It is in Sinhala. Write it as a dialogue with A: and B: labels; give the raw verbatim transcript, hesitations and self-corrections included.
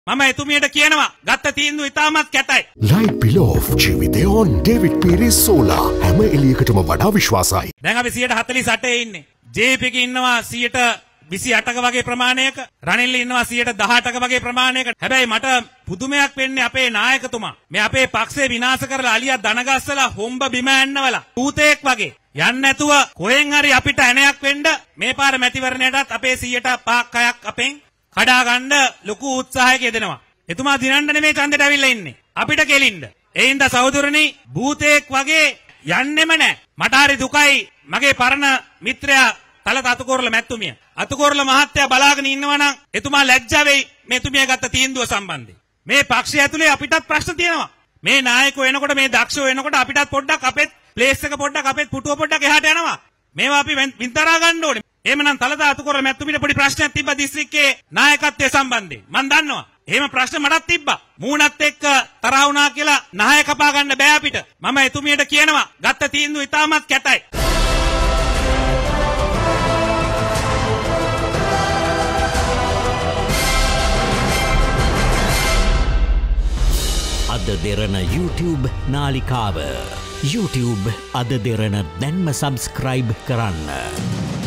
A: මම එතුමියට කියනවා ගත්ත තීන්දුව ඉතාමත් කැතයි.
B: Light below ජීවිතය on David Perez Solar හැම එළියකටම වඩා විශ්වාසයි.
A: දැන් අපි සියයට හතළිස් අටේ ඉන්නේ. ජේ පී එකේ ඉන්නවා සියයට විසි අටක වගේ ප්‍රමාණයක. රනිල් ඉන්නවා සියයට දහඅටක වගේ ප්‍රමාණයක. හැබැයි මට පුදුමයක් වෙන්නේ අපේ නායකතුමා. මේ අපේ පක්ෂේ විනාශ කරලා අලියා දනගස්සලා හොම්බ බිම ඇන්නවලා ඌතෙක් වගේ යන්න නැතුව කොහෙන් හරි අපිට ඇණයක් වෙන්න මේ පාර මැතිවරණයටත් අපේ සියයට පහක් හයක් අපෙන් කඩා ගන්න ලොකු උත්සාහයක යෙදෙනවා. එතුමා දිනන්න නෙමෙයි ඡන්දෙට අවිල්ලා ඉන්නේ. අපිට කෙලින්න. ඒ හින්දා සහෝදරනි භූතයෙක් වගේ යන්නෙම නැහැ. මට හරි දුකයි මගේ පරණ මිත්‍රයා තලත අතුකෝරල මැතිතුමිය. අතුකෝරල මහත්තයා බලාගෙන ඉන්නවා නම් එතුමා ලැජ්ජා වෙයි මේ එතුමිය ගත්ත තීන්දුව සම්බන්ධයෙන්. මේ පක්ෂය ඇතුලේ අපිටත් ප්‍රශ්න තියෙනවා. මේ නායකයෝ එනකොට මේ දක්ෂයෝ එනකොට අපිටත් පොඩ්ඩක් අපෙත් ප්ලේස් එක පොඩ්ඩක් අපෙත් පුටුව පොඩ්ඩක් එහාට යනවා. මේවා අපි වින්තරා ගන්න ඕනේ. එහෙමනම් තලත අතුකෝරල මැතිතුමියට පොඩි ප්‍රශ්නයක් තිබ්බා දිස්ත්‍රික්කයේ නායකත්වය සම්බන්ධයෙන්. මම දන්නවා. එහෙම ප්‍රශ්න මටත් තිබ්බා. මූණත් එක්ක තරහ වුණා කියලා නහය කපා ගන්න බෑ අපිට. මම එතුමියට කියනවා ගත්ත තීන්දුව ඉතාමත් කැතයි.
C: අද දෙරණ YouTube නාලිකාව YouTube අද දෙරණ දැන්ම සබස්ක්‍රයිබ් කරන්න.